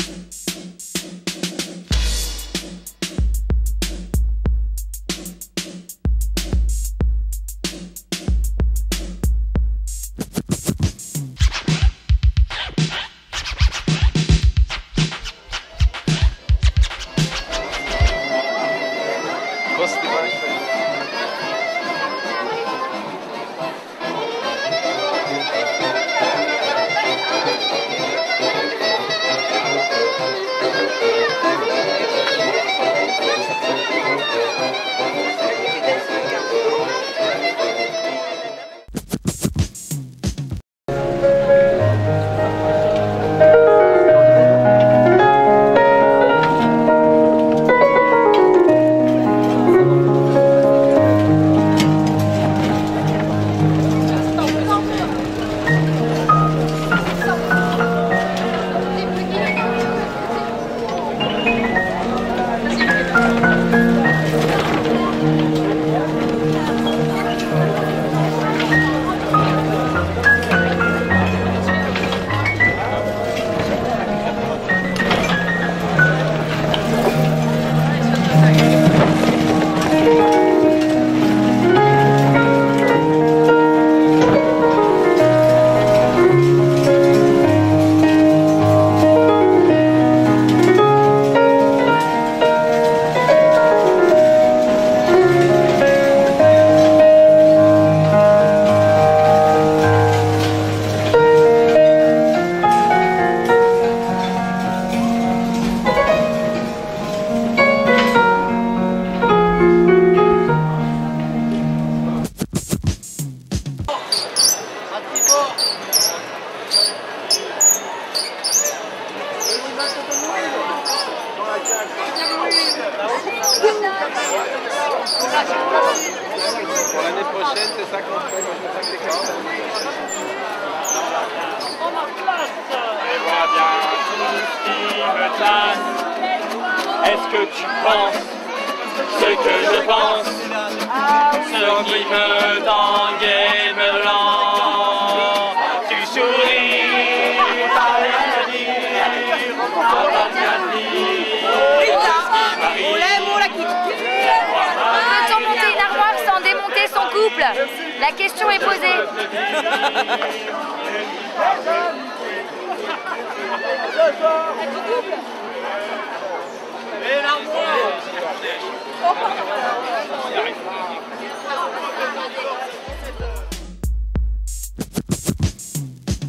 Pour l'année prochaine, c'est ça qu'on fait, moi je me fais des cordes. Et voilà bien, tout ce qui me tasse. Est-ce que tu penses ce que je pense? Ce qui me tangue et me lance. Tu souris, t'as rien dit, t'as rien dit. On l'aime, on la quitte. Peut-on monter une armoire sans démonter son couple? La question est posée. Et l'armoire